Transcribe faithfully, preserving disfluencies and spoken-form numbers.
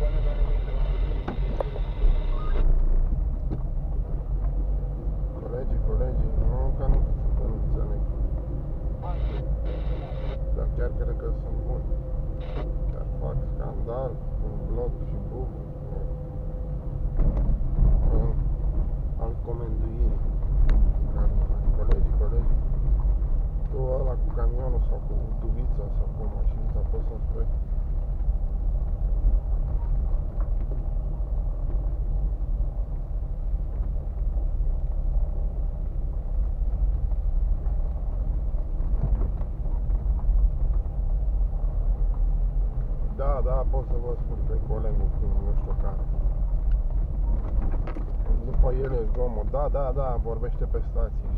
Colegii, colegii, nu că nu, că nu înțeleg. Dar chiar cred că sunt buni. Chiar fac scandal în blog și buf. Al comenduirii. Colegii, colegii. Tu ăla cu camionul sau cu dubița sau cu mașinuța poți să-mi spui? Da, da, pot să vă spun pe colegul cu nu știu care. După el e zgomot. Da, da, da, vorbește pe stație.